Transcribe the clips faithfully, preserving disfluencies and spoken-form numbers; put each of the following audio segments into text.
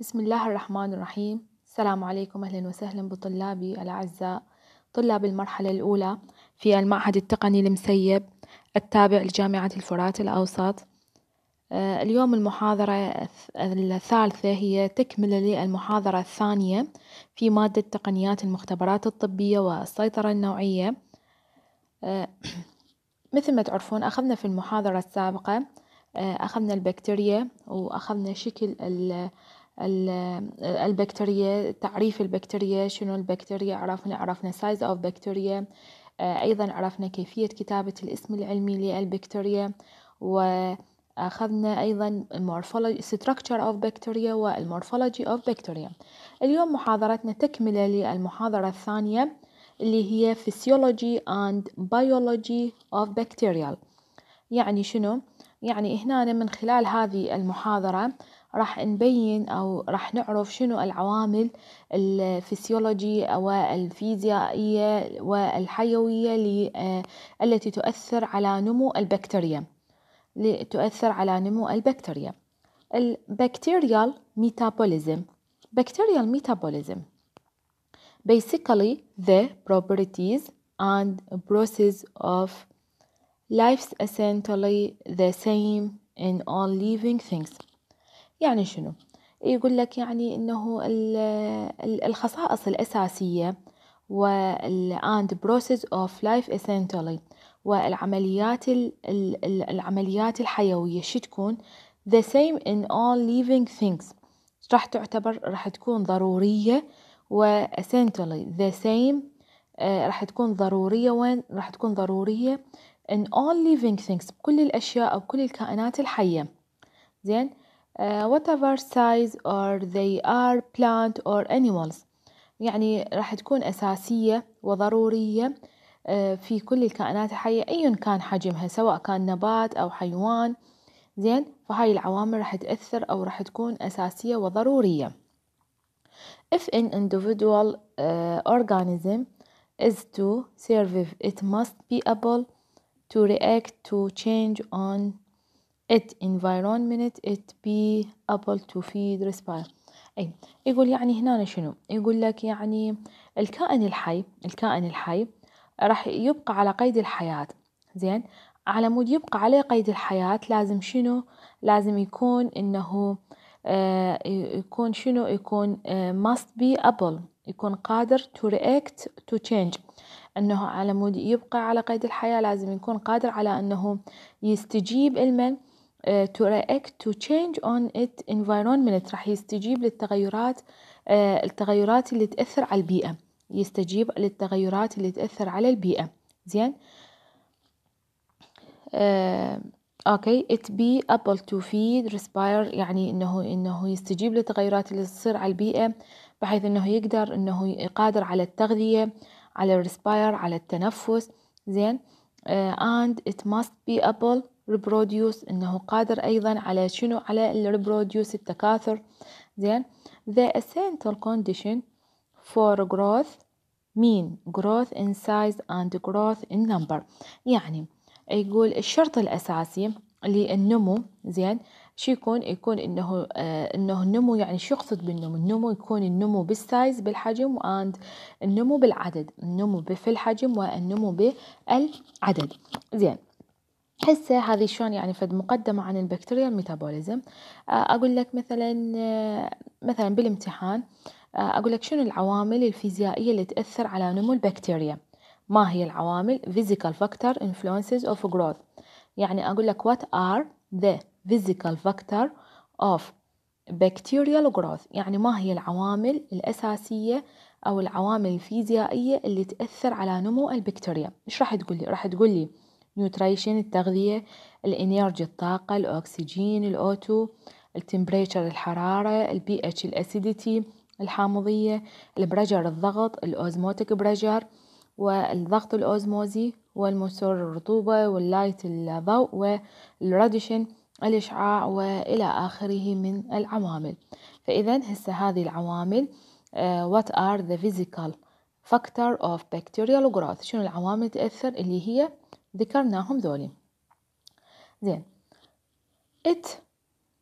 بسم الله الرحمن الرحيم. السلام عليكم، أهلا وسهلا بطلابي الأعزاء، طلاب المرحلة الأولى في المعهد التقني المسيب التابع لجامعة الفرات الأوسط. آه، اليوم المحاضرة الثالثة هي تكملة للمحاضرة الثانية في مادة تقنيات المختبرات الطبية والسيطرة النوعية. آه، مثل ما تعرفون أخذنا في المحاضرة السابقة آه، أخذنا البكتيريا وأخذنا شكل البكتيريا، تعريف البكتيريا، شنو البكتيريا، عرفنا عرفنا size of bacteria، أيضا عرفنا كيفية كتابة الاسم العلمي للبكتيريا، وأخذنا أيضا morphology structure of bacteria والmorphology of bacteria. اليوم محاضرتنا تكملة للمحاضرة الثانية اللي هي physiology and biology of bacterial. يعني شنو؟ يعني هنا من خلال هذه المحاضرة راح نبين أو راح نعرف شنو العوامل الفسيولوجي أو الفيزيائية والحيوية التي تؤثر على نمو البكتيريا تؤثر على نمو البكتيريا. البكتيريال ميتابوليزم. Bacterial metabolism, basically the properties and process of life essentially the same in all living things. يعني شنو؟ يقول لك يعني إنه الخصائص الأساسية وال and process of life essentially والعمليات العمليات الحيوية شو تكون the same in all living things، راح تعتبر راح تكون ضرورية، و essentially the same آه راح تكون ضرورية. وين راح تكون ضرورية؟ in all living things، بكل الأشياء أو كل الكائنات الحية. زين. uh, whatever size or they are plant or animals، يعني راح تكون أساسية وضرورية uh, في كل الكائنات الحية أيا كان حجمها، سواء كان نبات أو حيوان. زين. فهاي العوامل راح تأثر أو راح تكون أساسية وضرورية. If an individual uh, organism is to survive, it must be able to react to change on its environment, it be able to feed, respire. أي يقول يعني هنا شنو؟ يقول لك يعني الكائن الحي الكائن الحي راح يبقى على قيد الحياة. زين. على مود يبقى على قيد الحياة لازم شنو؟ لازم يكون إنه آه يكون شنو؟ يكون آه must be able، يكون قادر to react to change. أنه على مود يبقى على قيد الحياة لازم يكون قادر على أنه يستجيب المن uh, to react to change on its environment، راح يستجيب للتغيرات uh, التغيرات اللي تأثر على البيئة، يستجيب للتغيرات اللي تأثر على البيئة. زين. اوكي. uh, okay. it be able to feed, respire، يعني انه انه يستجيب للتغيرات اللي تصير على البيئة، بحيث انه يقدر انه قادر على التغذية، على الريسباير، على التنفس. زين. uh, and it must be able reproduce، انه قادر ايضا على شنو؟ على الريبروديوس، التكاثر. زين. the essential condition for growth mean growth in size and growth in number. يعني يقول الشرط الأساسي للنمو. زين. شو يكون؟ يكون إنه آه إنه النمو، يعني شو يقصد بالنمو؟ النمو يكون النمو بالسايز بالحجم، and النمو بالعدد، النمو في الحجم والنمو بالعدد. زين. هسه هذه شلون يعني فد مقدمة عن البكتيريا الميتابوليزم. آه أقول لك مثلا آه مثلا بالامتحان آه أقول لك شنو العوامل الفيزيائية اللي تأثر على نمو البكتيريا؟ ما هي العوامل؟ physical factor influences of growth. يعني أقول لك what are the physical factor of bacterial growth، يعني ما هي العوامل الأساسية أو العوامل الفيزيائية اللي تأثر على نمو البكتيريا. إيش راح تقول لي؟ راح تقول لي نيوتريشن، التغذية، الانرجي، الطاقة، الأكسجين، الأوتو، التمبريتشر، الحرارة، البي اتش، الأسيديتي، الحامضية، البرجر، الضغط، الأوزموتيك برجر، والضغط الأوزموزي، والمسور، الرطوبة، واللايت، الضوء، والراديشن، الإشعاع، وإلى آخره من العوامل. فإذا هسه هذه العوامل uh, what are the physical factor of bacterial growth، شنو العوامل تأثر اللي هي ذكرناهم ذولي. زين. it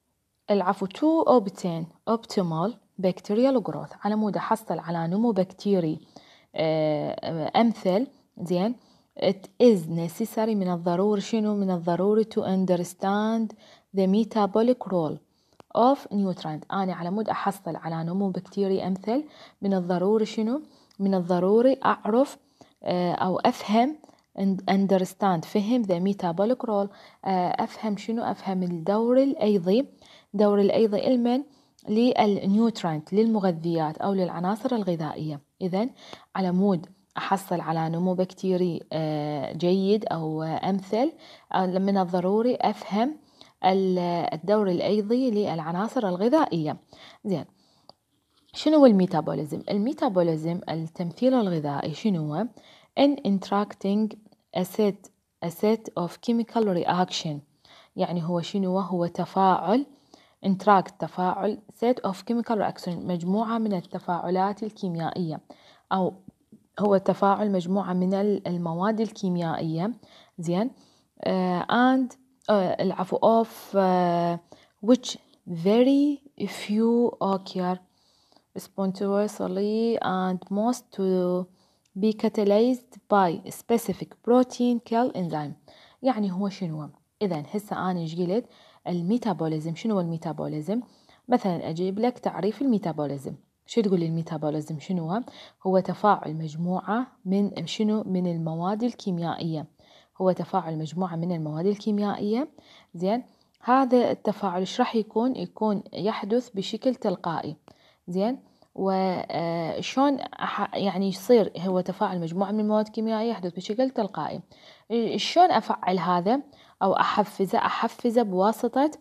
العفو to obtain optimal bacterial growth، على مود أحصل على نمو بكتيري أمثل، زين. it is necessary، من الضروري شنو؟ من الضروري to understand the metabolic role of nutrient. أنا على مود أحصل على نمو بكتيري أمثل، من الضروري شنو؟ من الضروري أعرف أو أفهم understand، فهم the metabolic role، أفهم شنو؟ أفهم الدور الأيضي، دور الأيضي المن للنيوترينت، للمغذيات أو للعناصر الغذائية. إذن على مود أحصل على نمو بكتيري جيد أو أمثل، من الضروري أفهم الدور الأيضي للعناصر الغذائية. زين، شنو هو الميتابوليزم؟ الميتابوليزم التمثيل الغذائي شنو هو؟ in interacting a set a set of chemical reaction، يعني هو شنو؟ هو تفاعل interact، تفاعل set of chemical reaction، مجموعة من التفاعلات الكيميائية، أو هو تفاعل مجموعة من المواد الكيميائية، زين. uh, and uh, العفو of uh, which very few occur spontaneously and most to be catalyzed by specific protein kill enzyme. يعني هو شنو؟ إذن هسه أنا إيش قلت؟ الميتابوليزم. شنو هو الميتابوليزم؟ مثلا أجيب لك تعريف الميتابوليزم. شو تقول الميتابوليزم شنو هو؟ هو تفاعل مجموعة من شنو؟ من المواد الكيميائية. هو تفاعل مجموعة من المواد الكيميائية، زين. هذا التفاعل ايش راح يكون؟ يكون يحدث بشكل تلقائي، زين. وشون يعني يصير هو تفاعل مجموعة من المواد الكيميائية يحدث بشكل تلقائي؟ شلون أفعل هذا أو أحفزه؟ أحفزه بواسطة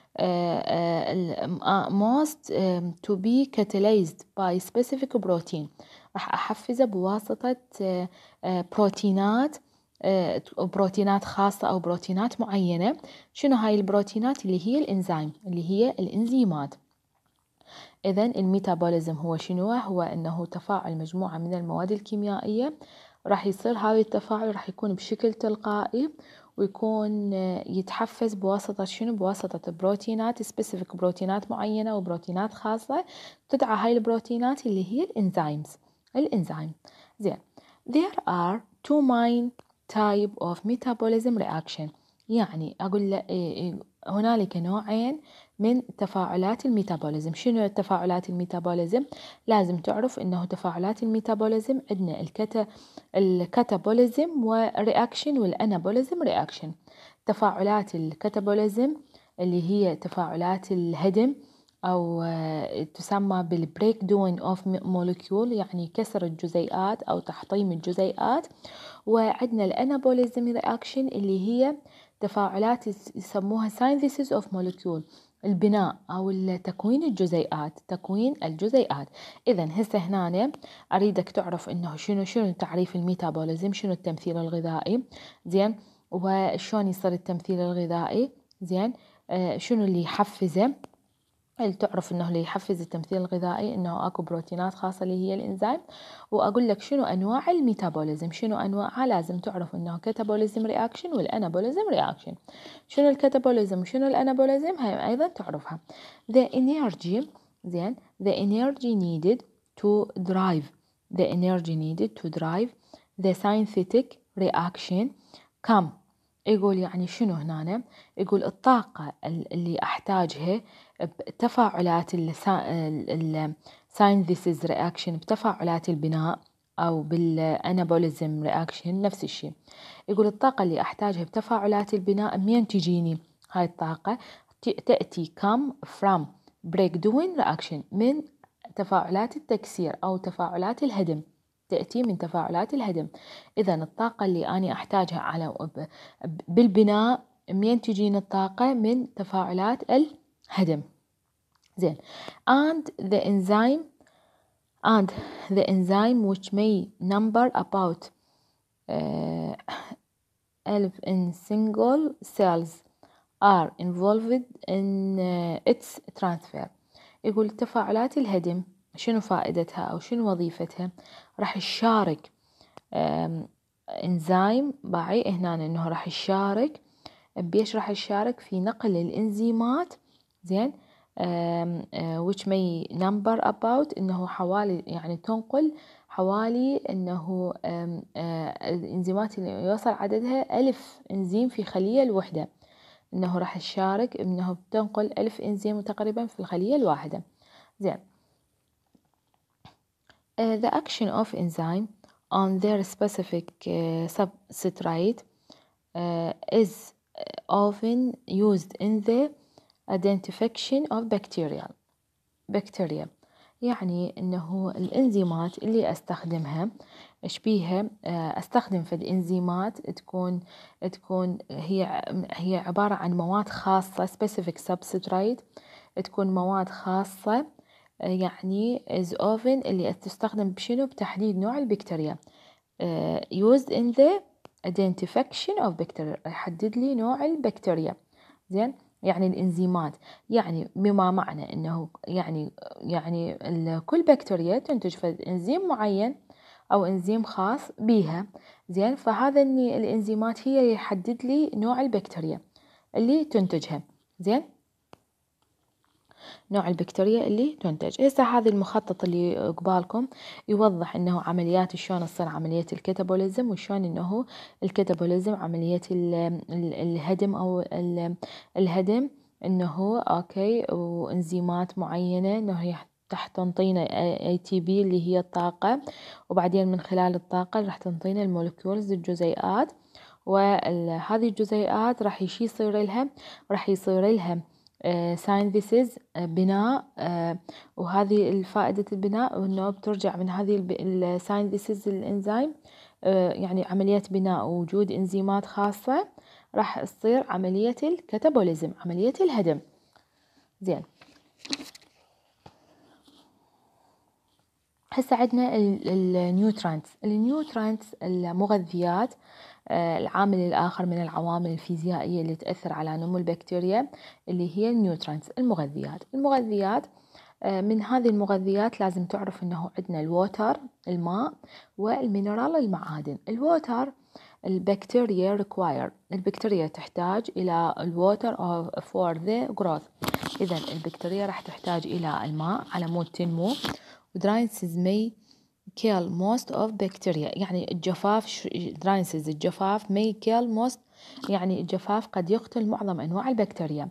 most to be catalyzed by specific protein. راح أحفزه بواسطة بروتينات بروتينات خاصة أو بروتينات معينة. شنو هاي البروتينات؟ اللي هي الإنزيم، اللي هي الإنزيمات. إذن الميتابوليزم هو شنو؟ هو أنه تفاعل مجموعة من المواد الكيميائية، راح يصير هذا التفاعل راح يكون بشكل تلقائي، ويكون يتحفز بواسطة شنو؟ بواسطة بروتينات سبيسيفيك، بروتينات معينة وبروتينات خاصة، تدعى هاي البروتينات اللي هي الإنزيمز، الإنزيم. زين. There are two main type of metabolism reaction، يعني أقول له هنالك نوعين من تفاعلات الميتابوليزم. شنو تفاعلات الميتابوليزم؟ لازم تعرف انه تفاعلات الميتابوليزم عندنا الكتا الكاتابوليزم ورياكشن والانابوليزم رياكشن. تفاعلات الكاتابوليزم اللي هي تفاعلات الهدم أو تسمى بالبريك دون اوف مولكيول، يعني كسر الجزيئات أو تحطيم الجزيئات. وعندنا الانابوليزم رياكشن اللي هي تفاعلات يسموها synthesis of molecule، البناء أو تكوين الجزيئات، تكوين الجزيئات. إذن هسه هنا أريدك تعرف إنه شنو شنو تعريف الميتابوليزم، شنو التمثيل الغذائي، زين، وشون يصير التمثيل الغذائي، زين. آه شنو اللي يحفزه؟ اللي تعرف انه اللي يحفز التمثيل الغذائي انه اكو بروتينات خاصة اللي هي الانزيم. واقول لك شنو انواع الميتابوليزم، شنو انواعها؟ لازم تعرف انه كاتابوليزم رياكشن والانابوليزم رياكشن. شنو الكاتابوليزم وشنو الانابوليزم؟ هاي ايضا تعرفها. the energy، زين، the energy needed to drive the energy needed to drive the synthetic reaction come. يقول يعني شنو هنا؟ يقول الطاقة اللي أحتاجها بتفاعلات الساينثيسيس رياكشن، بتفاعلات البناء أو بالأنابوليزم رياكشن نفس الشيء. يقول الطاقة اللي أحتاجها بتفاعلات البناء منين تجيني؟ هاي الطاقة تأتي come from breakdown reaction، من تفاعلات التكسير أو تفاعلات الهدم، تأتي من تفاعلات الهدم. إذن الطاقة اللي أنا أحتاجها على بالبناء منين تجيني الطاقة؟ من تفاعلات الهدم، زين. and the enzyme and the enzyme which may number about uh, ألف in single cells are involved in uh, its transfer. يقول تفاعلات الهدم شنو فائدتها أو شنو وظيفتها؟ راح يشارك انزيم باعي هنا انه راح يشارك بيش راح يشارك في نقل الانزيمات، زين، which may number about إنه حوالي يعني تنقل حوالي إنه الإنزيمات اللي يوصل عددها ألف إنزيم في خلية الوحدة، إنه راح تشارك إنه بتنقل ألف إنزيم تقريبا في الخلية الواحدة. زين. Uh, the action of enzyme on their specific uh, substrate uh, is often used in the identification of bacteria bacteria يعني إنه الإنزيمات اللي أستخدمها إيش بيها، أستخدم في الإنزيمات تكون تكون هي هي عبارة عن مواد خاصة specific substrate، تكون مواد خاصة يعني is often اللي تستخدم بشنو بتحديد نوع البكتيريا. uh, used in the identification of bacteria يحدد لي نوع البكتيريا. زين. يعني الإنزيمات يعني بما معنى إنه يعني يعني كل بكتيريا تنتج إنزيم معين أو إنزيم خاص بيها. زين. فهذا إني الإنزيمات هي يحدد لي نوع البكتيريا اللي تنتجها. زين. نوع البكتيريا اللي تنتج. هسه هذا المخطط اللي قبالكم يوضح انه عمليات شلون تصير عملية الكتابوليزم، وشلون انه الكتابوليزم عملية الهدم او الهدم انه اوكي، وانزيمات معينة انه هي راح تنطينا اي تي بي اللي هي الطاقة، وبعدين من خلال الطاقة راح تنطينا المولكيولز الجزيئات، وهذه الجزيئات راح يشي يصير لها راح يصير لها ساينثيسيس بناء، وهذه الفائدة البناء انه بترجع من هذه الساينثيسيس الانزيم يعني عملية بناء ووجود انزيمات خاصة راح تصير عملية الكتابوليزم، عملية الهدم. زين. هسه عندنا النيوترانتس النيوترانتس المغذيات، العامل الآخر من العوامل الفيزيائية اللي تأثر على نمو البكتيريا اللي هي النيوترانتس المغذيات. المغذيات من هذه المغذيات لازم تعرف انه عندنا الووتر الماء، والمينرال المعادن. الووتر البكتيريا require البكتيريا تحتاج إلى الووتر for the growth. إذا البكتيريا راح تحتاج إلى الماء على مود تنمو. Dryness may kill most of bacteria يعني الجفاف dryness الجفاف may kill most يعني الجفاف قد يقتل معظم أنواع البكتيريا.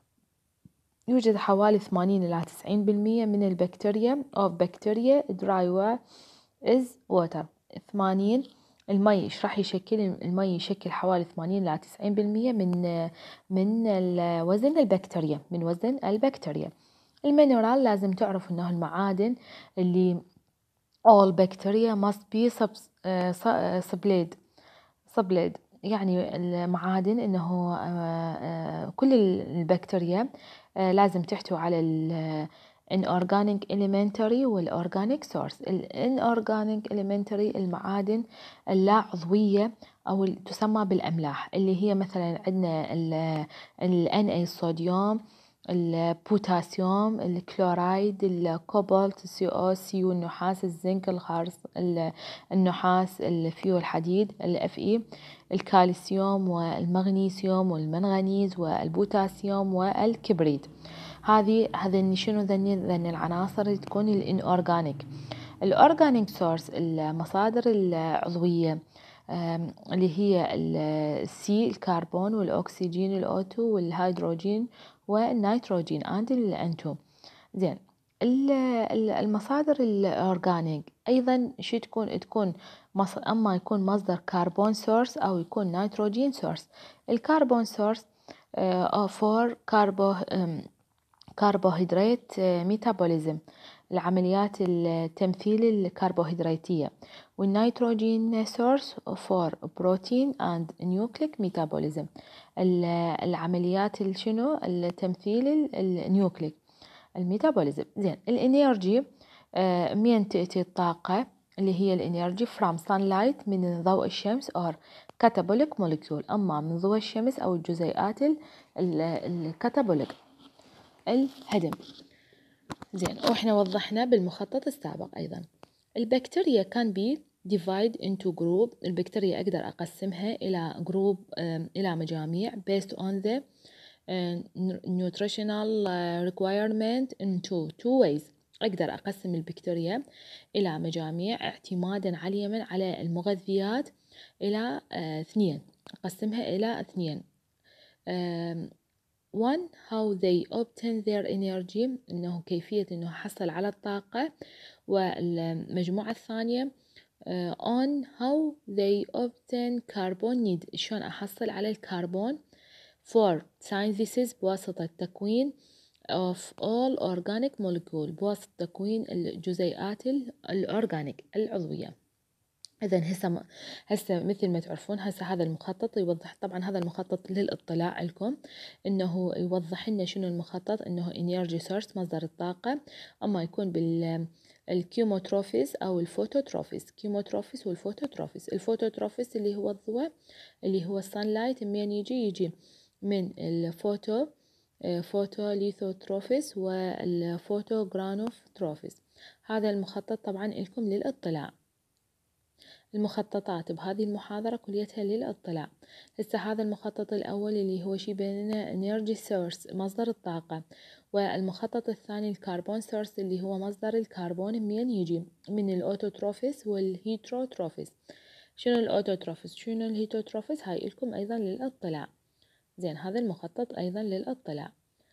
يوجد حوالي ثمانين إلى تسعين بالمئة من البكتيريا of bacteria dry is water. ثمانين المي ايش راح يشكل؟ المي يشكل حوالي ثمانين إلى تسعين بالمئة من من وزن البكتيريا من وزن البكتيريا. المينرال لازم تعرف انه المعادن اللي all bacteria must be supplied supplied يعني المعادن انه كل البكتيريا لازم تحتوي على ال inorganic elementary وال organic source. ال inorganic elementary المعادن اللا عضوية أو تسمى بالأملاح، اللي هي مثلا عندنا ال إن إيه الصوديوم، البوتاسيوم، الكلورايد، الكوبالت، السي او سيو، النحاس، الزنك، الخرس، النحاس، الفيو، الحديد، الاف اي، الكالسيوم والمغنيسيوم والمنغنيز والبوتاسيوم والكبريت. هذه هذني شنو ذني ذني العناصر اللي تكون الانورجانيك. الاورجانيك سورس المصادر العضويه اللي هي السي الكربون والأكسجين الأوتو والهيدروجين والنيتروجين عند الأنتو. زين. المصادر الأورجانيك أيضا شو تكون؟ تكون أما يكون مصدر كربون سورس أو يكون نيتروجين سورس. الكربون سورس فور كاربو كربوهيدرات ميتابوليزم العمليات التمثيل الكربوهيدراتية، والنيتروجين سورس فور بروتين اند نيوكليك ميتابوليزم العمليات الشنو التمثيل النيوكليك الميتابوليزم. زين. الانرجي من تأتي الطاقة اللي هي الانرجي from sunlight من ضوء الشمس or catabolic molecule أما من ضوء الشمس أو الجزيئات الكاتابوليك الهدم. زين. وإحنا وضحنا بالمخطط السابق أيضا البكتيريا can be divide into group. البكتيريا أقدر أقسمها إلى جروب إلى مجاميع based on the nutritional requirement in two two ways. أقدر أقسم البكتيريا إلى مجاميع اعتمادا على على المغذيات إلى اثنين، أقسمها إلى اثنين. one how they obtain their energy، إنه كيفية إنه حصل على الطاقة، والمجموعة الثانية uh, on how they obtain carbon need، شلون أحصل على الكربون. for synthesis بواسطة تكوين of all organic molecule، بواسطة تكوين الجزيئات الأورغانيك العضوية. إذن هسه هسه مثل ما تعرفون هسه هذا المخطط يوضح، طبعا هذا المخطط للإطلاع لكم، إنه يوضح لنا شنو المخطط، إنه energy source مصدر الطاقة، أما يكون بال الكيموتروفيس أو الفوتوتروفيس، كيموتروفيس والفوتوتروفيس. الفوتوتروفيس اللي هو الضوء، اللي هو السانلايت، من يجي يجي من الفوتو فوتوليثوتروفيس والفوتوغرانوتروفيس. هذا المخطط طبعا لكم للإطلاع. المخططات بهذه المحاضرة كليتها للإطلاع. هسه هذا المخطط الأول اللي هو شي بيننا energy source مصدر الطاقة، والمخطط الثاني الكربون source اللي هو مصدر الكربون، منين يجي من الأوتوتروفيس والهيتروتروفيس. شنو الأوتوتروفيس شنو الهيتروتروفيس، هاي لكم أيضا للإطلاع. زين هذا المخطط أيضا للإطلاع.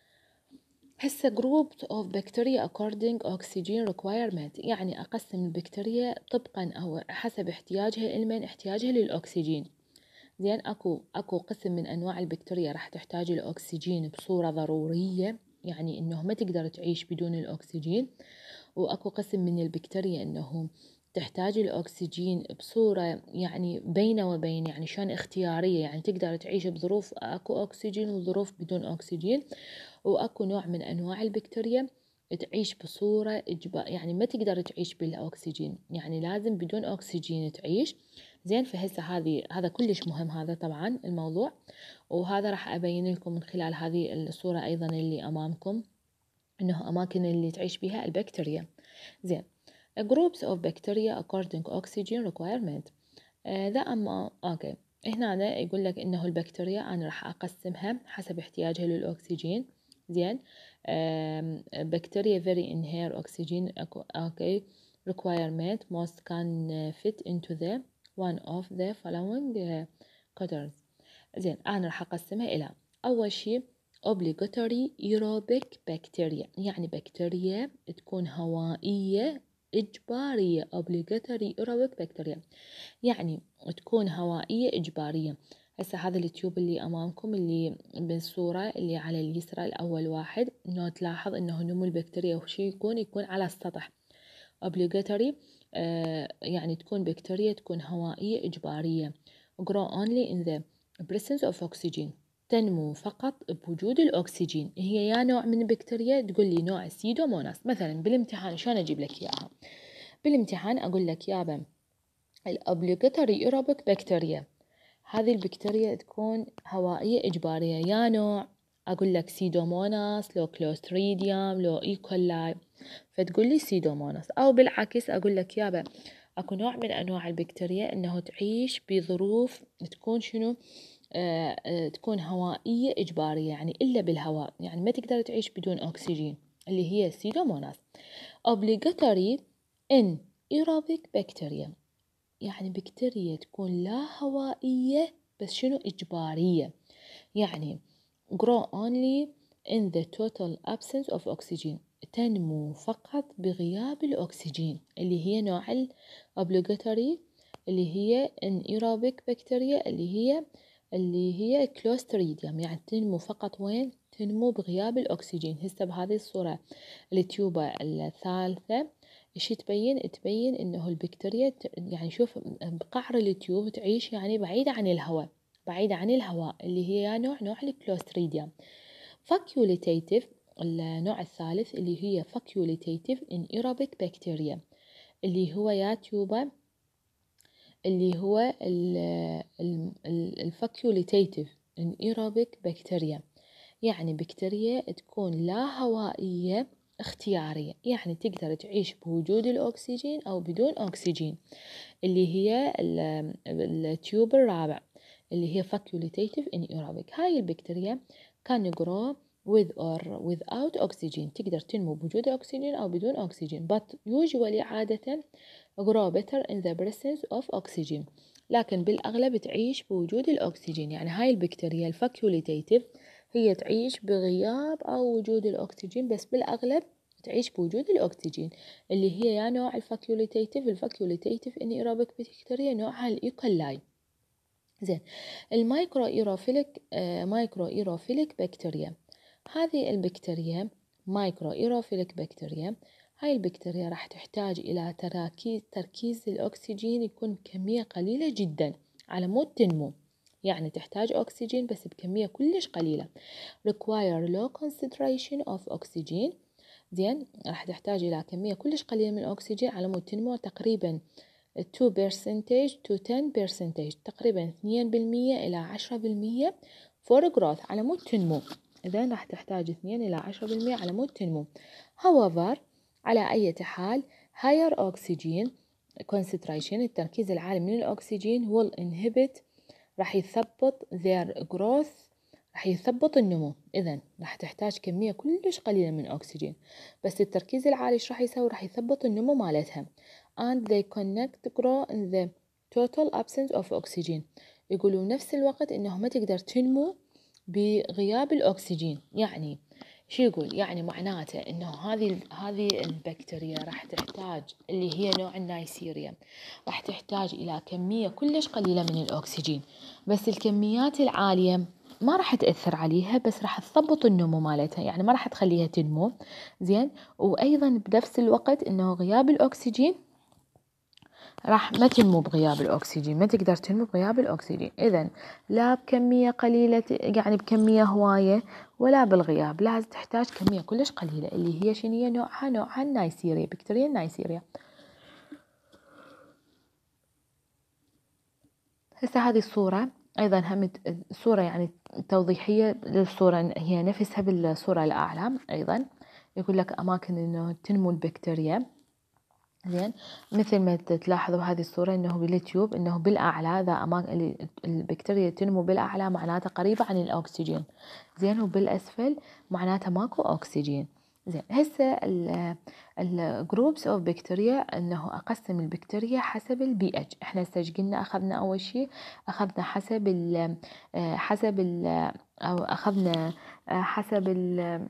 هسه group of bacteria according oxygen requirement، يعني أقسم البكتيريا طبقا أو حسب احتياجها لمن احتياجها للأكسجين. زين أكو أكو قسم من أنواع البكتيريا راح تحتاج الأكسجين بصورة ضرورية، يعني إنه ما تقدر تعيش بدون الأكسجين. وأكو قسم من البكتيريا إنه تحتاج الأكسجين بصورة يعني بين وبين، يعني شلون اختيارية، يعني تقدر تعيش بظروف أكو أكسجين وظروف بدون أكسجين. وأكو نوع من أنواع البكتيريا تعيش بصورة إجبار، يعني ما تقدر تعيش بالأكسجين، يعني لازم بدون أكسجين تعيش. زين فهسه هذه هذا كلش مهم هذا طبعا الموضوع، وهذا راح أبين لكم من خلال هذه الصورة أيضا اللي أمامكم، إنه أماكن اللي تعيش بها البكتيريا. زين groups of bacteria according oxygen requirement. ذا أما أوكي هنا يقول لك إنه البكتيريا أنا راح أقسمها حسب احتياجها للأكسجين. زين بكتيريا very in her oxygen okay requirement most can fit into the one of the following categories. زين أنا راح أقسمها إلى أول شيء obligatory aerobic bacteria، يعني بكتيريا تكون هوائية إجبارية. obligatory aerobic bacteria يعني تكون هوائية إجبارية. هسه هذا التيوب اللي أمامكم اللي بالصورة اللي على اليسرى الأول واحد، إنه تلاحظ إنه نمو البكتيريا وشي يكون يكون على السطح. obligatory آه يعني تكون بكتيريا تكون هوائية إجبارية. grow only in the presence of oxygen، تنمو فقط بوجود الأكسجين. هي يا نوع من البكتيريا، تقول لي نوع سيدوموناس. مثلا بالامتحان شلون أجيب لك إياها؟ بالامتحان أقول لك يابا الأوبليغاتوري ايروبيك بكتيريا، هذه البكتيريا تكون هوائية إجبارية، يا نوع أقول لك سيدوموناس، لو كلوستريديوم، لو إيكولاي، فتقول لي سيدوموناس. أو بالعكس أقول لك يابا أكو نوع من أنواع البكتيريا إنه تعيش بظروف تكون شنو آه آه تكون هوائية إجبارية، يعني إلا بالهواء، يعني ما تقدر تعيش بدون أكسجين، اللي هي سيدوموناس. obligatory in aerobic bacteria يعني بكتيريا تكون لا هوائية بس شنو إجبارية، يعني grow only in the total absence of oxygen، تنمو فقط بغياب الأكسجين، اللي هي نوع ال obligatory اللي هي anaerobic bacteria اللي هي اللي هي clostridium، يعني تنمو فقط وين؟ تنمو بغياب الأكسجين. هسه بهذه الصورة التيوبة الثالثة إيش تبين؟ تبين إنه البكتيريا يعني شوف بقعر التيوب تعيش يعني بعيدة عن الهواء، بعيدة عن الهواء، اللي هي نوع نوع الكلوستريديوم. facultative النوع الثالث اللي هي facultative anaerobic bacteria اللي هو يا تيوبة اللي هو الفاكيوليتيف anaerobic bacteria، يعني بكتيريا تكون لا هوائية اختيارية، يعني تقدر تعيش بوجود الأكسجين أو بدون أكسجين، اللي هي التيوب الرابع اللي هي facultative anaerobic. هاي البكتيريا can grow with or without oxygen. تقدر تنمو بوجود أكسجين أو بدون أكسجين. but usually عادة grow better in the presence of oxygen. لكن بالأغلب تعيش بوجود الأكسجين. يعني هاي البكتيريا الفاكيوليتيتيف هي تعيش بغياب أو وجود الأكسجين، بس بالأغلب تعيش بوجود الأكسجين، اللي هي يا نوع الفاكيوليتيتيف. الفاكيوليتيتيف انيروبيك بكتيريا نوعها الإيكولاي. زين، المايكرو إيروفيليك آه مايكرو إيروفيليك بكتيريا. هذه البكتيريا مايكرو إيروفيليك بكتيريا، هاي البكتيريا راح تحتاج إلى تركيز تركيز الأكسجين يكون بكمية قليلة جدا على مود تنمو. يعني تحتاج أكسجين بس بكمية كلش قليلة. require low concentration of oxygen. زين، راح تحتاج إلى كمية كلش قليلة من الأكسجين على مود تنمو تقريبا two percent to ten percent، تقريبا اثنين بالمية إلى عشرة بالمية for growth على مود تنمو. إذن راح تحتاج اثنين إلى عشرة بالمية على مود تنمو. however على أي حال higher oxygen concentration، التركيز العالي من الأكسجين will inhibit، راح يثبط their growth، راح يثبط النمو. إذن راح تحتاج كمية كلش قليلة من الأكسجين، بس التركيز العالي إيش راح يسوي؟ راح يثبط النمو مالتها. and they connect grow in the total absence of oxygen. يقولوا نفس الوقت إنه ما تقدر تنمو بغياب الأكسجين. يعني شو يقول؟ يعني معناته إنه هذه هذه البكتيريا راح تحتاج، اللي هي نوع النايسيريا، راح تحتاج إلى كمية كلش قليلة من الأكسجين، بس الكميات العالية ما راح تأثر عليها، بس راح تثبط النمو مالتها، يعني ما راح تخليها تنمو. زين، وأيضا بنفس الوقت إنه غياب الأكسجين راح ما تنمو بغياب الأكسجين، ما تقدر تنمو بغياب الأكسجين. إذن لا بكمية قليلة يعني بكمية هواية، ولا بالغياب، لازم تحتاج كمية كلش قليلة، اللي هي شنو هي نوعها؟ نوعها النايسيريا، بكتيريا النايسيريا. هسه هذه الصورة أيضا هم صورة يعني توضيحية للصورة، هي نفسها بالصورة الأعلى. أيضا يقول لك أماكن إنه تنمو البكتيريا. زين، مثل ما تلاحظوا هذه الصورة إنه باليوتيوب إنه بالأعلى، ذا أماكن البكتيريا تنمو بالأعلى معناته قريبة عن الأكسجين. زين، وبالأسفل معناته ماكو أكسجين. زين، هسه الجروبس اوف بكتيريا، انه اقسم البكتيريا حسب البي اتش. احنا هسه قلنا اخذنا اول شيء اخذنا حسب ال حسب ال او اخذنا حسب ال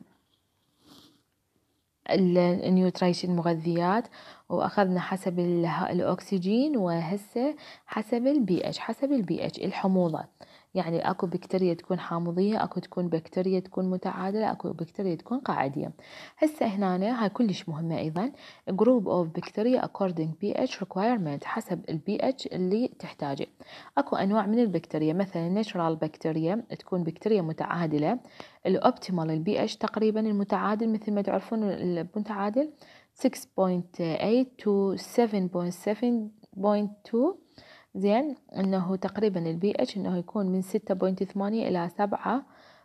النيوتريشن المغذيات، واخذنا حسب الاكسجين، وهسه حسب البي اتش. حسب البي اتش الحموضه، يعني اكو بكتيريا تكون حامضيه، اكو تكون بكتيريا تكون متعادله، اكو بكتيريا تكون قاعديه. هسه هنا هاي كلش مهمه ايضا. جروب اوف بكتيريا according pH requirement، حسب البي اتش اللي تحتاجه. اكو انواع من البكتيريا، مثلا ناتشرال بكتيريا تكون بكتيريا متعادله، الاوبتيمال البي اتش تقريبا المتعادل مثل ما تعرفون المتعادل ستة فاصلة ثمانية to سبعة فاصلة سبعة فاصلة اثنين. زين، انه تقريبا البي اتش انه يكون من ستة فاصلة ثمانية الى سبعة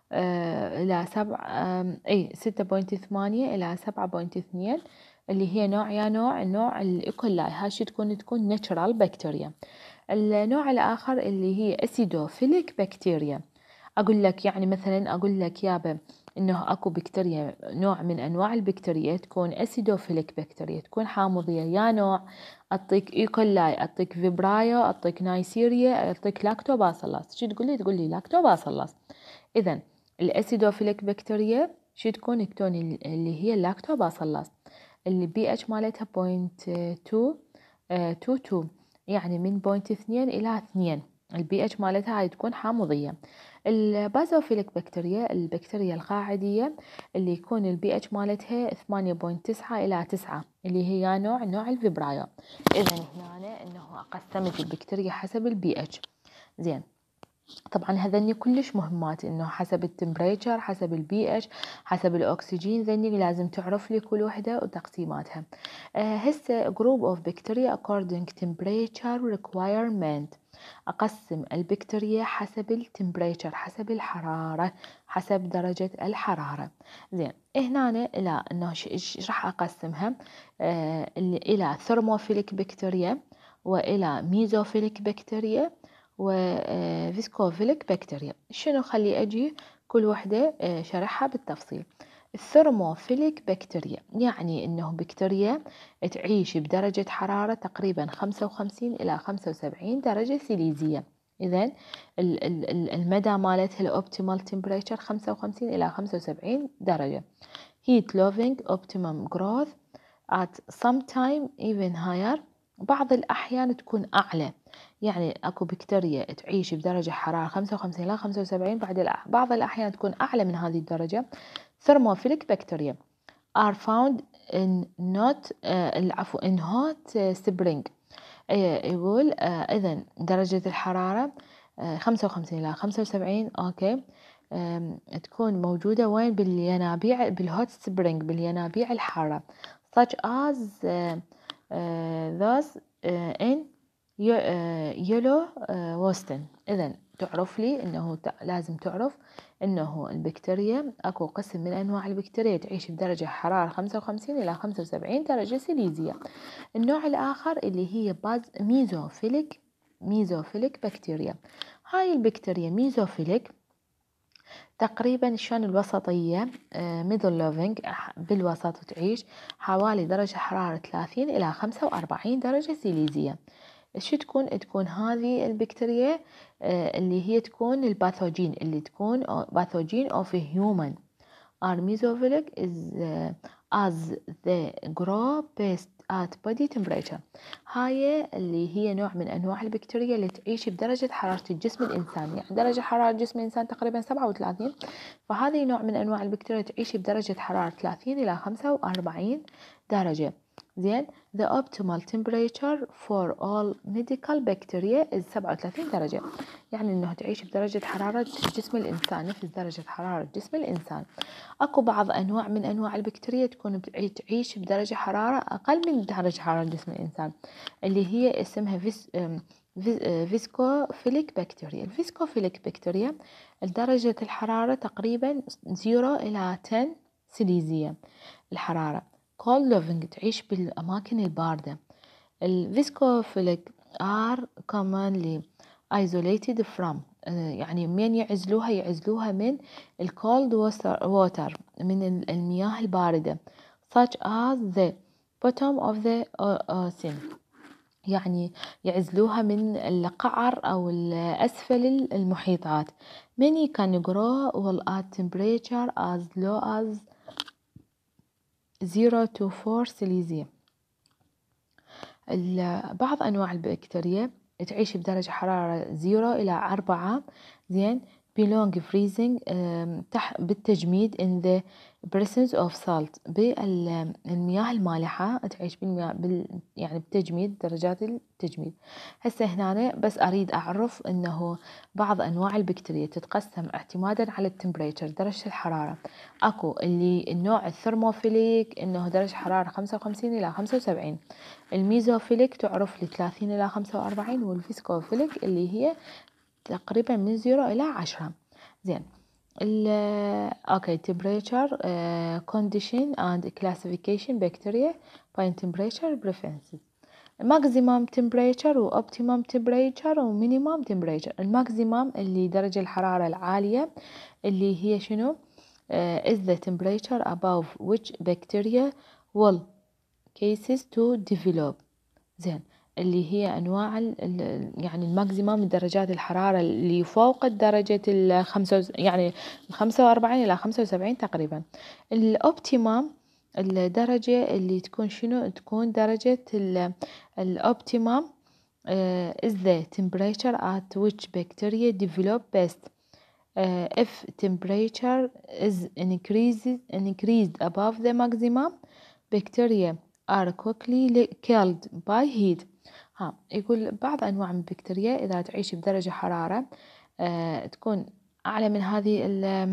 آه الى سبعة آه اي ستة فاصلة ثمانية الى سبعة فاصلة اثنين، اللي هي نوع يا نوع النوع الايكولاي. هاي تكون تكون ناتشرال بكتيريا. النوع الاخر اللي هي اسيدوفيليك بكتيريا. اقول لك يعني مثلا اقول لك يابا انه اكو بكتيريا، نوع من انواع البكتيريا تكون اسيدوفيليك بكتيريا، تكون حامضيه، يا نوع اعطيك ايكولاي، اعطيك فيبرايو، اعطيك نايسيريا، اعطيك لاكتوباسيلس. شو تقول لي؟ تقول لي لاكتوباسيلس. اذا الاسيدوفيليك بكتيريا شو تكون؟ تكون اللي هي اللاكتوباسيلس، اللي بي اتش مالتها صفر فاصلة اثنين اثنين، يعني من صفر فاصلة اثنين الى اثنين. البي اتش مالتها هاي تكون حامضيه. البازوفيليك بكتيريا، البكتيريا القاعديه، اللي يكون البي اتش مالتها ثمانية فاصلة تسعة الى تسعة، اللي هي نوع نوع الفيبرايو. اذا هنا انه قسمت البكتيريا حسب البي اتش. زين، طبعا هذني كلش مهمات، انه حسب التمبريتشر، حسب البي اتش، حسب الاكسجين، ذني لازم تعرف لي كل وحده وتقسيماتها. آه هسه جروب اوف بكتيريا according temperature requirement، اقسم البكتيريا حسب التمبريتشر، حسب الحراره، حسب درجه الحراره. زين، هنا لا انه ايش راح اقسمها؟ آه الى ثرموفيليك بكتيريا، والى ميزوفيليك بكتيريا، وفيسكوفيليك بكتيريا. شنو خلي أجي كل وحدة شرحها بالتفصيل. الثرموفيليك بكتيريا يعني إنه بكتيريا تعيش بدرجة حرارة تقريبا خمسة وخمسين إلى خمسة وسبعين درجة سيليزية. إذن المدى مالتها الأوبتيمال تمبريتشر خمسة وخمسين إلى خمسة وسبعين درجة. heat loving optimum growth at some time even higher. بعض الأحيان تكون أعلى، يعني أكو بكتيريا تعيش بدرجة حرارة خمسة وخمسين إلى خمسة وسبعين، بعض الأحيان تكون أعلى من هذه الدرجة. thermophilic bacteria are found in not العفو in hot spring. يقول إذن درجة الحرارة خمسة وخمسين إلى خمسة وسبعين أوكي تكون موجودة وين؟ بالينابيع بالهوت سبرينج، بالينابيع الحارة such as uh, uh, those uh, in يلو وستن. إذن تعرف لي إنه لازم تعرف إنه البكتيريا أكو قسم من أنواع البكتيريا تعيش بدرجة حرارة خمسة وخمسين إلى خمسة وسبعين درجة سيليزية. النوع الآخر اللي هي باز ميزوفيليك ميزوفيليك بكتيريا. هاي البكتيريا ميزوفيليك تقريبا شلون الوسطية ميدل لوفينج بالوسط تعيش حوالي درجة حرارة ثلاثين إلى خمسة وأربعين درجة سيليزية. شو تكون؟ تكون هذه البكتيريا اللي هي تكون الباثوجين اللي تكون باثوجين of a human are mesophilic is as they grow best at body temperature. هاي اللي هي نوع من أنواع البكتيريا اللي تعيش بدرجة حرارة الجسم الإنساني، يعني درجة حرارة جسم الإنسان تقريبا سبعة وثلاثين، فهذه نوع من أنواع البكتيريا تعيش بدرجة حرارة ثلاثين إلى خمسة وأربعين درجة. زين the optimal temperature for all medical bacteria is سبعة وثلاثين درجة، يعني إنه تعيش بدرجة حرارة جسم الإنسان نفس درجة حرارة جسم الإنسان. أكو بعض أنواع من أنواع البكتيريا تكون تعيش بدرجة حرارة أقل من درجة حرارة جسم الإنسان اللي هي اسمها فيس فيسكوفيليك بكتيريا. الفيسكوفيليك بكتيريا درجة الحرارة تقريبا صفر إلى عشرة سيليزية الحرارة. cold living تعيش بالأماكن الباردة. الفيسكوفيليك are commonly isolated from يعني من يعزلوها يعزلوها من الكولد water من المياه الباردة such as the bottom of the ocean يعني يعزلوها من القعر أو أسفل المحيطات. many can grow well at temperature as low as zero to four سيليزية. بعض أنواع البكتيريا تعيش بدرجة حرارة زيرو إلى أربعة. زين belong freezing بالتجميد in the presence of salt بالمياه المالحة تعيش بالمياه بال يعني بالتجميد درجات التجميد. هسه هنا بس أريد أعرف إنه بعض أنواع البكتيريا تتقسم اعتمادا على التمبريتشر درجة الحرارة. أكو اللي النوع الثرموفيليك إنه درجة حرارة خمسة وخمسين إلى خمسة وسبعين، الميزوفيليك تعرف لي ثلاثين إلى خمسة وأربعين، والفيسكوفيليك اللي هي تقريبا من زيرو إلى عشرة. زين ال اوكي temperature uh, condition and classification bacteria by temperature preferences. maximum temperature و optimum temperature و minimum temperature. الماكسيمم اللي درجة الحرارة العالية اللي هي شنو uh, is the temperature above which bacteria will cases to develop. زين اللي هي أنواع يعني الماكسيمم درجات الحرارة اللي فوق درجة الخمسة يعني خمسة وأربعين إلى خمسة وسبعين تقريبا. الأوبتيمم الدرجة اللي تكون شنو تكون درجة الأوبتيمم uh, is the temperature at which bacteria develop best. Uh, if temperature is increased increased above the maximum bacteria are quickly killed by heat. ها يقول بعض أنواع من البكتيريا إذا تعيش بدرجة حرارة آه تكون أعلى من هذه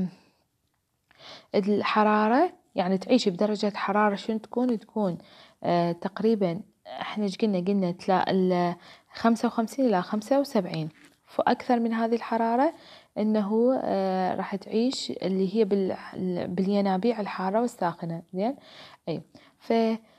الحرارة، يعني تعيش بدرجة حرارة شنو تكون تكون آه تقريبا احنا ايش قلنا قلنا تلا خمسة وخمسين إلى خمسة وسبعين، فأكثر من هذه الحرارة إنه آه راح تعيش اللي هي بال بالينابيع الحارة والساخنة. زين أي ف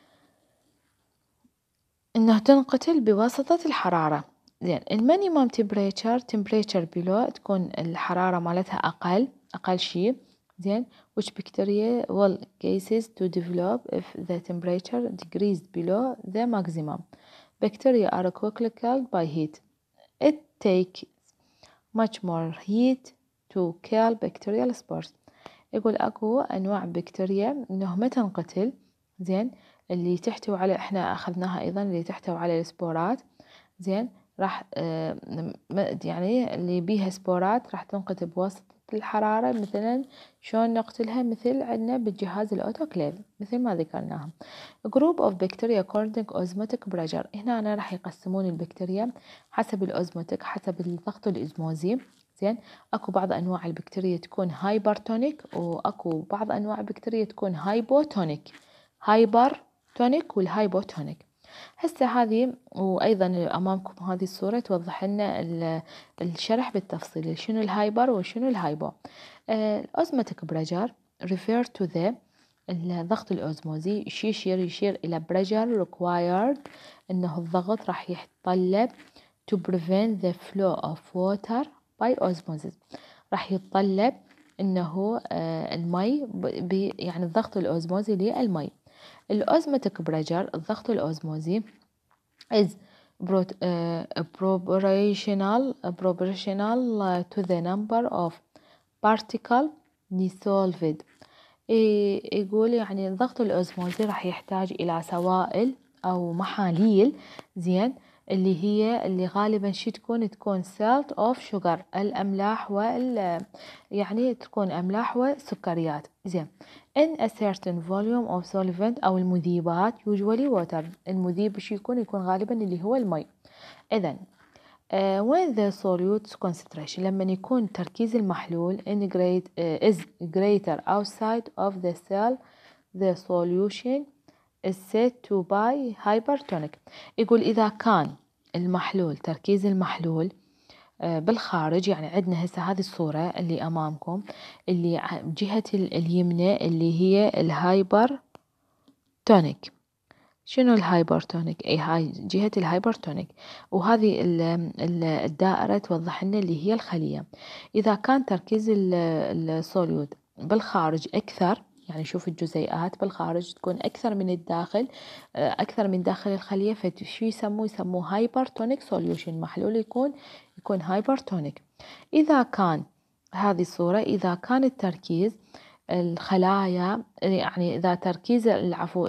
إنه تنقتل بواسطة الحرارة. زين المينيمم تمبريتشر تمبريتشر بلو تكون الحرارة مالتها أقل أقل شيء زين. which bacteria will cases to develop if the temperature decreased below the maximum. Bacteria are quickly killed by heat. It takes much more heat to kill bacterial spores. يقول أكو أنواع بكتيريا إنه ما تنقتل زين، اللي تحتوي على إحنا أخذناها أيضا اللي تحتوي على السبورات زين، راح آه يعني اللي بيها سبورات راح تنقتل بواسطة الحرارة. مثلا شلون نقتلها؟ مثل عندنا بالجهاز الأوتوكليف مثل ما ذكرناها. group of bacteria according osmotic pressure. هنا أنا راح يقسمون البكتيريا حسب الأوزموتيك، حسب الضغط الإزموزي زين. اكو بعض انواع البكتيريا تكون هايبرتونيك، واكو بعض انواع البكتيريا تكون هايبوتونيك. هايبرتونيك والهايبوتونيك. هسه هذه وايضا امامكم هذه الصورة توضح لنا الشرح بالتفصيل شنو الهايبر وشنو الهايبو. الاوزموتيك بريشر refer to the الضغط الأوزموزي يشير يشير إلى pressure required، إنه الضغط راح يتطلب to prevent the flow of water by osmosis. راح يتطلب إنه آه المي ب يعني الضغط الأوزموزي للمي. الأوزموتيك بريشر الضغط الأوزموزي is uh, proportional proportional to the number of particle dissolved. يقول يعني الضغط الأوزموزي راح يحتاج إلى سوائل أو محاليل زين، اللي هي اللي غالبا شي تكون تكون salt of sugar، الأملاح وال يعني تكون أملاح وسكريات زين. in a certain volume of solvent أو المذيبات usually water. المذيب شي يكون يكون غالبا اللي هو المي. إذن Uh, when the solute concentration لما يكون تركيز المحلول in great, uh, is greater outside of the cell the solution is said to be hypertonic. يقول إذا كان المحلول تركيز المحلول uh, بالخارج، يعني عندنا هسه هذه الصورة اللي أمامكم اللي جهة اليمنى اللي هي الهايبرتونيك. شنو الهايبرتونيك؟ اي هاي جهة الهايبرتونيك، وهذه الدائرة توضح لنا اللي هي الخلية. إذا كان تركيز السوليود بالخارج أكثر، يعني شوف الجزيئات بالخارج تكون أكثر من الداخل، أكثر من داخل الخلية، فشو يسموه؟ يسموه هايبرتونيك سوليوشن، محلول يكون يكون هايبرتونيك. إذا كان هذه الصورة إذا كان التركيز الخلايا يعني إذا تركيز العفو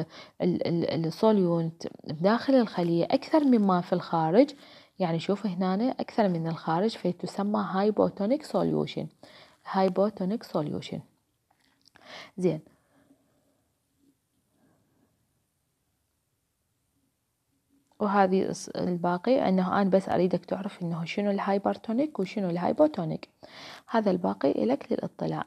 السوليوت داخل الخلية أكثر مما في الخارج، يعني شوف هنا أكثر من الخارج، فتسمى هايبوتونيك سوليوشن. هايبوتونيك سوليوشن زين. وهذه الباقي أنه أنا بس أريدك تعرف أنه شنو الهايبرتونيك وشنو الهايبوتونيك، هذا الباقي لك للإطلاع.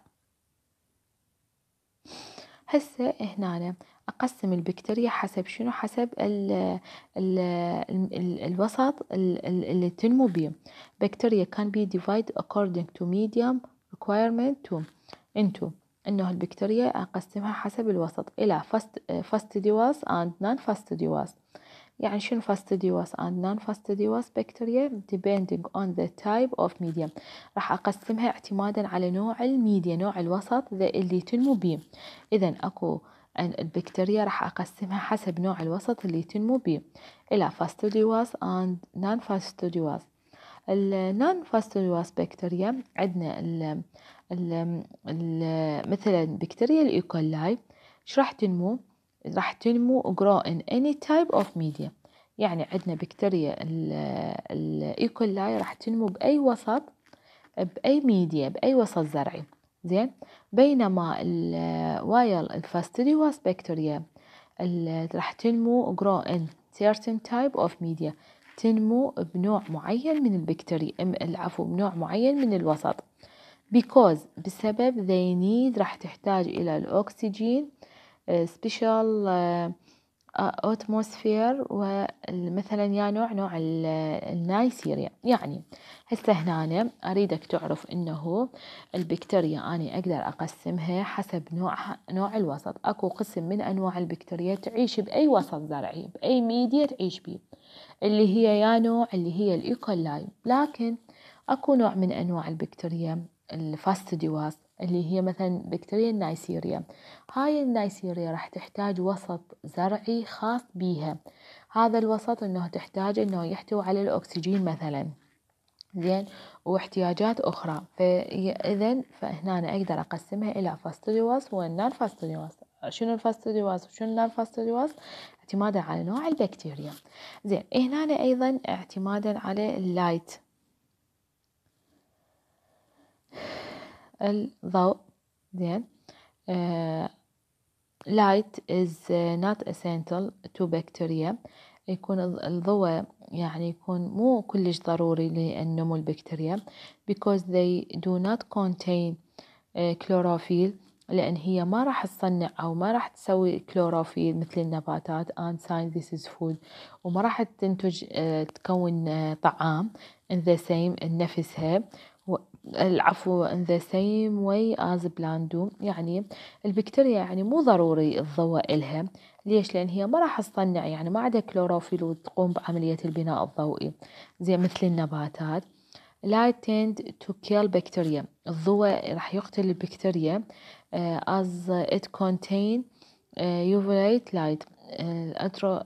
هسه هنا أقسم البكتيريا حسب شنو؟ حسب ال ال ال الوسط اللي تنمو به. بكتيريا can be divided according to medium requirement to into إنه البكتيريا أقسمها حسب الوسط إلى fastidious and non-fastidious. يعني شنو fastidious and non-fastidious bacteria depending on the type of medium. راح أقسمها اعتمادا على نوع الميديا، نوع الوسط اللي تنمو به. إذن أكو البكتيريا راح أقسمها حسب نوع الوسط اللي تنمو به إلى fastidious and non-fastidious. ال non-fastidious بكتيريا عندنا ال ال ال مثلا بكتيريا الإيكولاي ايش راح تنمو؟ راح تنمو grow in any type of media. يعني عندنا بكتيريا الإيكولاي راح تنمو بأي وسط، بأي ميديا، بأي وسط زرعي زين. بينما الوايل الفاستيديوس بكتيريا راح تنمو grow in certain type of media، تنمو بنوع معين من البكتيريا، العفو بنوع معين من الوسط. because بسبب they need راح تحتاج إلى الأكسجين special atmosphere، ومثلا يا نوع نوع النايسيريا. يعني هسه هنا أريدك تعرف إنه البكتيريا أنا أقدر أقسمها حسب نوع نوع الوسط. أكو قسم من أنواع البكتيريا تعيش بأي وسط زرعي، بأي ميديا تعيش بيه، اللي هي يا نوع اللي هي الإيكولاي. لكن أكو نوع من أنواع البكتيريا الفاستيديوس اللي هي مثلا بكتيريا النيسيريا. هاي النيسيريا راح تحتاج وسط زرعي خاص بيها، هذا الوسط انه تحتاج انه يحتوي على الاكسجين مثلا، زين، واحتياجات اخرى. فاذا فهنا أنا اقدر اقسمها الى فاستيديوس والنون فاستيديوس. شنو الفاستيديوس وشنو النون فاستيديوس؟ اعتمادا على نوع البكتيريا. زين، هنا ايضا اعتمادا على اللايت، الضوء. زين، uh, light is not essential to bacteria. يكون الضوء يعني يكون مو كلش ضروري للنمو البكتيريا because they do not contain chlorophyll، لأن هي ما راح تصنع أو ما راح تسوي كلوروفيل مثل النباتات and synthesis food، وما راح تنتج تكون طعام in the same نفسها العفو in the same way as plant do. يعني البكتيريا يعني مو ضروري الضوء إلها. ليش؟ لأن هي ما راح تصنع، يعني ما عندها كلوروفيل وتقوم بعملية البناء الضوئي زي مثل النباتات. light tend to kill bacteria، الضوء راح يقتل البكتيريا uh, as it contain uh, ultraviolet light الالترا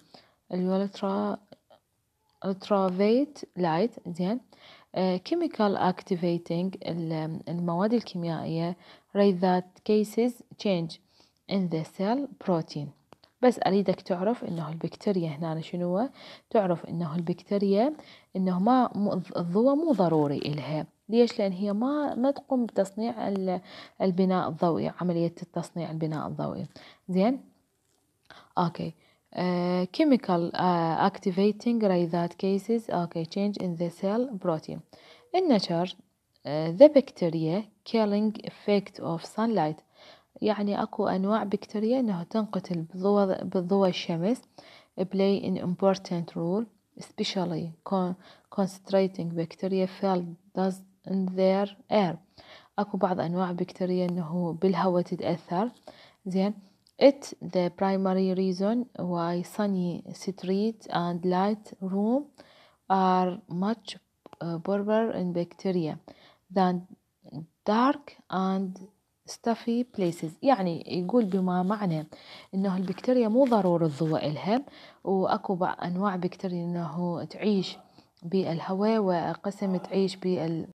الالترا ultraviolet light. زين، uh, chemical activating المواد الكيميائية rate that cases change in the cell protein. بس أريدك تعرف إنه البكتيريا هنا شنو، تعرف إنه البكتيريا إنه ما الضوء مو ضروري إلها. ليش؟ لأن هي ما ما تقوم بتصنيع البناء الضوئي، عملية التصنيع البناء الضوئي. زين، أوكي. Uh, chemical uh, activating rate that cases okay change in the cell protein. In nature uh, the bacteria killing effect of sunlight، يعني أكو أنواع بكتيريا أنها تنقتل بضوء بضوء الشمس play an important role especially concentrating bacteria fell dust in their air. أكو بعض أنواع بكتيريا أنه بالهواء تتأثر. زين، it the primary reason why sunny street and light room are much uh, poorer in bacteria than dark and stuffy places. يعني يقول بما معنى انه البكتيريا مو ضروري الضوء إلها، واكو انواع بكتيريا انه تعيش بالهواء وقسم تعيش بال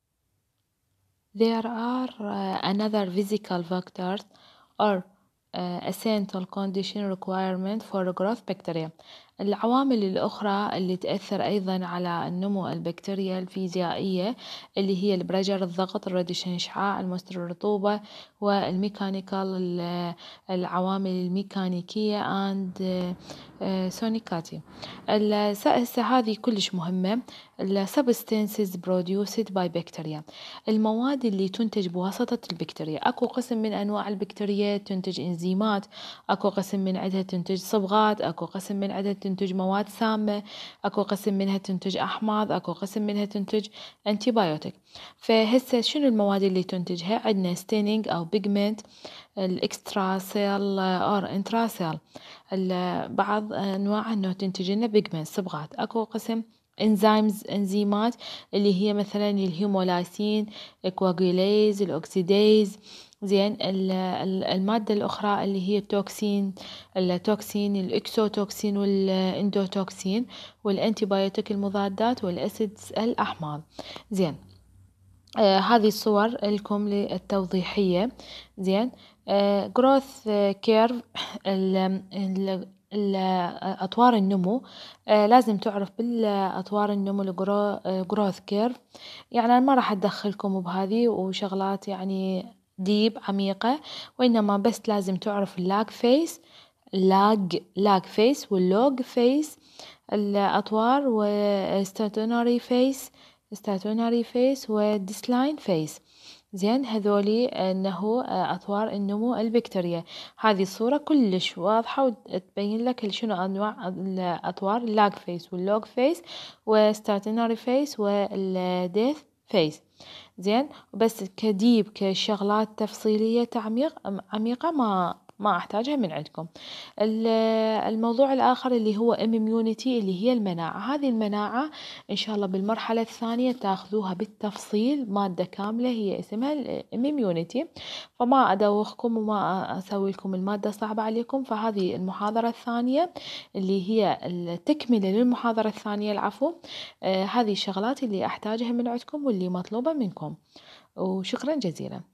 There are uh, another physical factors or uh, essential condition requirement for growth bacteria. العوامل الأخرى اللي تأثر أيضا على النمو البكتيريا الفيزيائية اللي هي البرجر، الضغط، الراديشن، إشعاع، المستر، الرطوبة، والميكانيكال العوامل الميكانيكية and سونيكاتي. هسه هذه كلش مهمة. ال substances produced by bacteria، المواد اللي تنتج بواسطة البكتيريا. أكو قسم من أنواع البكتيريا تنتج إنزيمات، أكو قسم من عدها تنتج صبغات، أكو قسم من عدها تنتج مواد سامة، أكو قسم منها تنتج أحماض، أكو قسم منها تنتج أنتيبيوتيك. فهسه شنو المواد اللي تنتجها؟ عندنا ستينينج أو بيجمنت، الإكسترا سيل أو إنترا سيل، بعض أنواع أنه تنتج لنا بيجمنت صبغات. أكو قسم انزيمز انزيمات اللي هي مثلا الهيمولايسين، الكواغيليز، الاكسيديز. زين، المادة الأخرى اللي هي التوكسين، التوكسين، الإكسوتوكسين والإندوتوكسين، والأنتيبيوتيك المضادات، والأسيدز الأحماض. زين، آه هذه الصور لكم للتوضيحية. زين، آه growth curve الأطوار النمو. آه لازم تعرف بالأطوار النمو الجروث كيرف. يعني أنا ما راح أدخلكم بهذه وشغلات يعني ديب عميقة، وإنما بس لازم تعرف اللاج فيس لاج لاج فيس واللوج فيس الأطوار، والستاتوناري فيس ستاتوناري فيس وديسلاين فيس. زين، هذولي انه اطوار النمو البكتيريا. هذه الصورة كلش واضحة وتبين لك شنو انواع الاطوار، اللاج فيس واللوج فيس وستاتيناري فيس والديث فيس. زين، بس كديب كشغلات تفصيلية تعميق عميقة ما ما أحتاجها من عندكم. الموضوع الآخر اللي هو immunity اللي هي المناعة. هذه المناعة إن شاء الله بالمرحلة الثانية تاخذوها بالتفصيل، مادة كاملة هي اسمها immunity، فما أدوخكم وما أسوي لكم المادة صعبة عليكم. فهذه المحاضرة الثانية اللي هي التكملة للمحاضرة الثانية، العفو. آه هذه الشغلات اللي أحتاجها من عندكم واللي مطلوبة منكم، وشكرا جزيلا.